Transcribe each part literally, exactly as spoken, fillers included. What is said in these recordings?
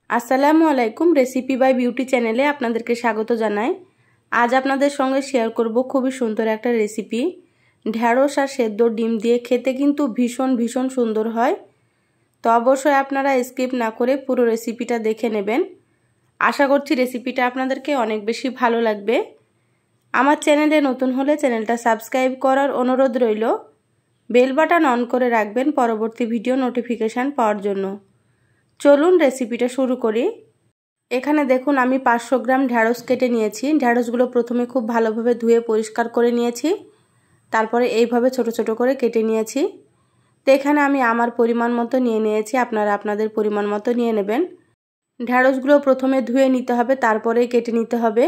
আসসালামু আলাইকুম recipe by beauty চ্যানেলে আপনাদেরকে স্বাগত জানাই। আজ আপনাদের সঙ্গে শেয়ার করব খুবই সুন্দর একটা রেসিপি। ঢেঁড়স আর সেদ্ধ ডিম দিয়ে খেতে কিন্তু ভীষণ ভীষণ সুন্দর হয়। তো অবশ্যই আপনারা স্কিপ না করে পুরো রেসিপিটা দেখে নেবেন। আশা করছি রেসিপিটা আপনাদেরকে অনেক বেশি ভালো লাগবে। আমার চ্যানেলে নতুন হলে চ্যানেলটা সাবস্ক্রাইব করার অনুরোধ রইল। বেল বাটন অন করে রাখবেন পরবর্তী ভিডিও নোটিফিকেশান পাওয়ার জন্য। চলুন রেসিপিটা শুরু করি। এখানে দেখুন আমি পাঁচশো গ্রাম ঢেঁড়স কেটে নিয়েছি। ঢেঁড়সগুলো প্রথমে খুব ভালোভাবে ধুয়ে পরিষ্কার করে নিয়েছি, তারপরে এইভাবে ছোট ছোট করে কেটে নিয়েছি। তো এখানে আমি আমার পরিমাণ মতো নিয়ে নিয়েছি, আপনারা আপনাদের পরিমাণ মতো নিয়ে নেবেন। ঢেঁড়সগুলো প্রথমে ধুয়ে নিতে হবে, তারপরেই কেটে নিতে হবে।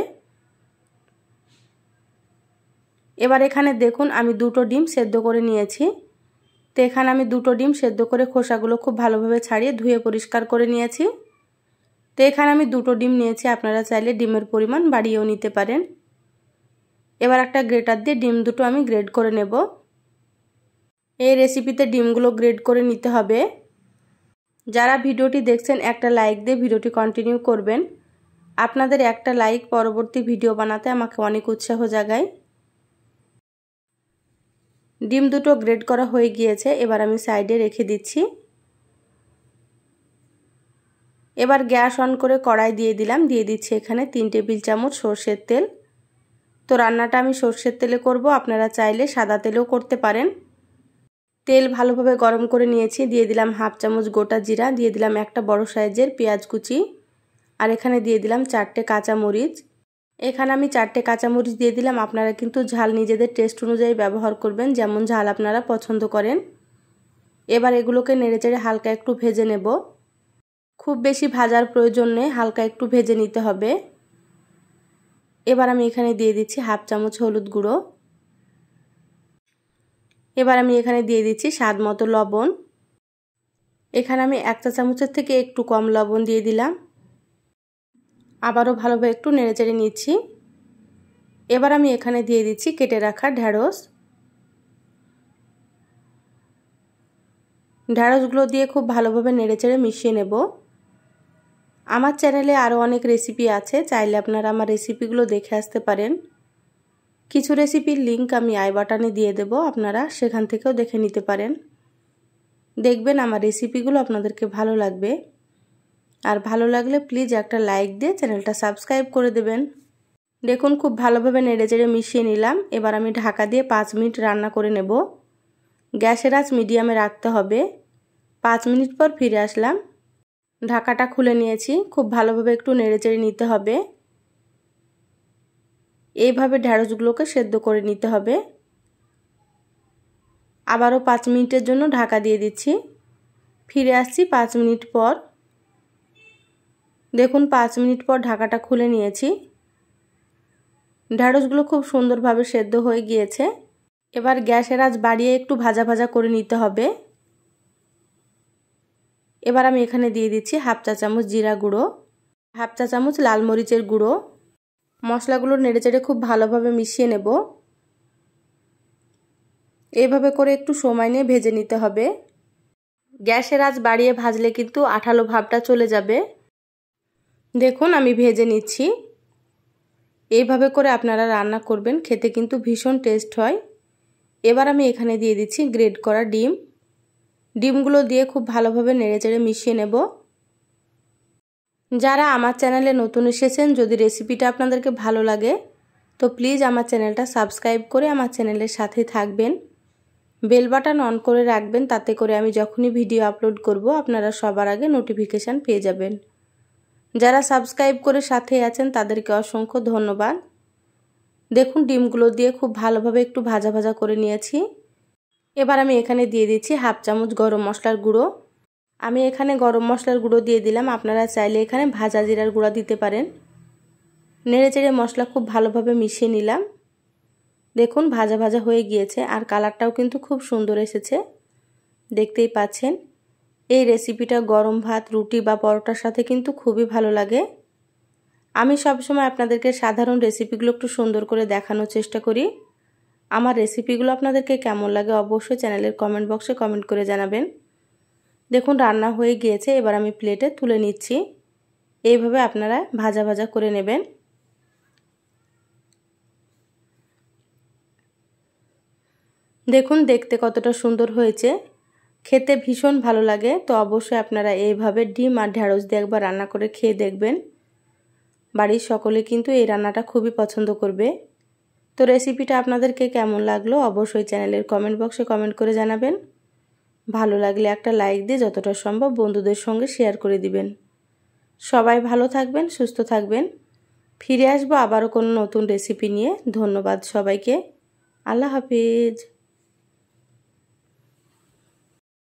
এবার এখানে দেখুন আমি দুটো ডিম সেদ্ধ করে নিয়েছি। তো এখানে আমি দুটো ডিম সেদ্ধ করে খোসাগুলো খুব ভালোভাবে ছাড়িয়ে ধুয়ে পরিষ্কার করে নিয়েছি। তো এখানে আমি দুটো ডিম নিয়েছি, আপনারা চাইলে ডিমের পরিমাণ বাড়িয়েও নিতে পারেন। এবার একটা গ্রেটার দিয়ে ডিম দুটো আমি গ্রেড করে নেব। এই রেসিপিতে ডিমগুলো গ্রেড করে নিতে হবে। যারা ভিডিওটি দেখছেন একটা লাইক দিয়ে ভিডিওটি কন্টিনিউ করবেন। আপনাদের একটা লাইক পরবর্তী ভিডিও বানাতে আমাকে অনেক উৎসাহ জাগায়। ডিম দুটো গ্রেড করা হয়ে গিয়েছে, এবার আমি সাইডে রেখে দিচ্ছি। এবার গ্যাস অন করে কড়াই দিয়ে দিলাম, দিয়ে দিচ্ছি এখানে তিন টেবিল চামচ সর্ষের তেল। তো রান্নাটা আমি সর্ষের তেলে করব, আপনারা চাইলে সাদা তেলেও করতে পারেন। তেল ভালোভাবে গরম করে নিয়েছি, দিয়ে দিলাম হাফ চামচ গোটা জিরা, দিয়ে দিলাম একটা বড় সাইজের পেঁয়াজ কুচি, আর এখানে দিয়ে দিলাম চারটে কাঁচামরিচ। এখানে আমি চারটে কাঁচামরিচ দিয়ে দিলাম, আপনারা কিন্তু ঝাল নিজেদের টেস্ট অনুযায়ী ব্যবহার করবেন, যেমন ঝাল আপনারা পছন্দ করেন। এবার এগুলোকে নেড়েচেড়ে হালকা একটু ভেজে নেব। খুব বেশি ভাজার প্রয়োজন নেই, হালকা একটু ভেজে নিতে হবে। এবার আমি এখানে দিয়ে দিচ্ছি হাফ চামচ হলুদ গুঁড়ো। এবার আমি এখানে দিয়ে দিচ্ছি স্বাদ মতো লবণ। এখানে আমি এক চা চামচের থেকে একটু কম লবণ দিয়ে দিলাম। আবারও ভালোভাবে একটু নেড়েচেড়ে নিচ্ছি। এবার আমি এখানে দিয়ে দিচ্ছি কেটে রাখা ঢেঁড়স। ঢেঁড়সগুলো দিয়ে খুব ভালোভাবে নেড়েচেড়ে মিশিয়ে নেব। আমার চ্যানেলে আরও অনেক রেসিপি আছে, চাইলে আপনারা আমার রেসিপিগুলো দেখে আসতে পারেন। কিছু রেসিপির লিংক আমি আই বাটনে দিয়ে দেব, আপনারা সেখান থেকেও দেখে নিতে পারেন। দেখবেন আমার রেসিপিগুলো আপনাদেরকে ভালো লাগবে। আর ভালো লাগলে প্লিজ একটা লাইক দিয়ে চ্যানেলটা সাবস্ক্রাইব করে দেবেন। দেখুন খুব ভালোভাবে নেড়েচেড়ে মিশিয়ে নিলাম। এবার আমি ঢাকা দিয়ে পাঁচ মিনিট রান্না করে নেব। গ্যাসের আঁচ মিডিয়ামে রাখতে হবে। পাঁচ মিনিট পর ফিরে আসলাম। ঢাকাটা খুলে নিয়েছি, খুব ভালোভাবে একটু নেড়েচেড়ে নিতে হবে। এইভাবে ঢেঁড়সগুলোকে সেদ্ধ করে নিতে হবে। আবারও পাঁচ মিনিটের জন্য ঢাকা দিয়ে দিচ্ছি। ফিরে আসছি পাঁচ মিনিট পর। দেখুন পাঁচ মিনিট পর ঢাকাটা খুলে নিয়েছি। ঢেঁড়সগুলো খুব সুন্দরভাবে সেদ্ধ হয়ে গিয়েছে। এবার গ্যাসের আঁচ বাড়িয়ে একটু ভাজা ভাজা করে নিতে হবে। এবার আমি এখানে দিয়ে দিচ্ছি হাফ চা চামচ জিরা গুঁড়ো, হাফ চা চামচ লাল মরিচের গুঁড়ো। মশলাগুলো নেড়েচেড়ে খুব ভালোভাবে মিশিয়ে নেব। এইভাবে করে একটু সময় নিয়ে ভেজে নিতে হবে। গ্যাসের আঁচ বাড়িয়ে ভাজলে কিন্তু আঠালো ভাবটা চলে যাবে। দেখুন আমি ভেজে নিচ্ছি। এইভাবে করে আপনারা রান্না করবেন, খেতে কিন্তু ভীষণ টেস্ট হয়। এবার আমি এখানে দিয়ে দিচ্ছি গ্রেট করা ডিম। ডিমগুলো দিয়ে খুব ভালোভাবে নেড়েচেড়ে মিশিয়ে নেব। যারা আমার চ্যানেলে নতুন এসেছেন, যদি রেসিপিটা আপনাদেরকে ভালো লাগে তো প্লিজ আমার চ্যানেলটা সাবস্ক্রাইব করে আমার চ্যানেলের সাথে থাকবেন। বেল বাটন অন করে রাখবেন, তাতে করে আমি যখনই ভিডিও আপলোড করব আপনারা সবার আগে নোটিফিকেশান পেয়ে যাবেন। যারা সাবস্ক্রাইব করে সাথে আছেন তাদেরকে অসংখ্য ধন্যবাদ। দেখুন ডিমগুলো দিয়ে খুব ভালোভাবে একটু ভাজা ভাজা করে নিয়েছি। এবার আমি এখানে দিয়ে দিচ্ছি হাফ চামচ গরম মশলার গুঁড়ো। আমি এখানে গরম মশলার গুঁড়ো দিয়ে দিলাম, আপনারা চাইলে এখানে ভাজা জিরার গুঁড়া দিতে পারেন। নেড়েচেড়ে মশলা খুব ভালোভাবে মিশিয়ে নিলাম। দেখুন ভাজা ভাজা হয়ে গিয়েছে, আর কালারটাও কিন্তু খুব সুন্দর এসেছে, দেখতেই পাচ্ছেন। এই রেসিপিটা গরম ভাত, রুটি বা পরোটার সাথে কিন্তু খুবই ভালো লাগে। আমি সবসময় আপনাদেরকে সাধারণ রেসিপিগুলো একটু সুন্দর করে দেখানোর চেষ্টা করি। আমার রেসিপিগুলো আপনাদেরকে কেমন লাগে অবশ্যই চ্যানেলের কমেন্ট বক্সে কমেন্ট করে জানাবেন। দেখুন রান্না হয়ে গিয়েছে, এবার আমি প্লেটে তুলে নিচ্ছি। এইভাবে আপনারা ভাজা ভাজা করে নেবেন। দেখুন দেখতে কতটা সুন্দর হয়েছে, খেতে ভীষণ ভালো লাগে। তো অবশ্যই আপনারা এইভাবে ডিম আর ঢ্যাঁড়স দিয়ে একবার রান্না করে খেয়ে দেখবেন। বাড়ির সকলে কিন্তু এই রান্নাটা খুবই পছন্দ করবে। তো রেসিপিটা আপনাদেরকে কেমন লাগলো অবশ্যই চ্যানেলের কমেন্ট বক্সে কমেন্ট করে জানাবেন। ভালো লাগলে একটা লাইক দিয়ে যতটা সম্ভব বন্ধুদের সঙ্গে শেয়ার করে দিবেন। সবাই ভালো থাকবেন, সুস্থ থাকবেন। ফিরে আসবো আবারও কোনো নতুন রেসিপি নিয়ে। ধন্যবাদ সবাইকে। আল্লাহ হাফিজ।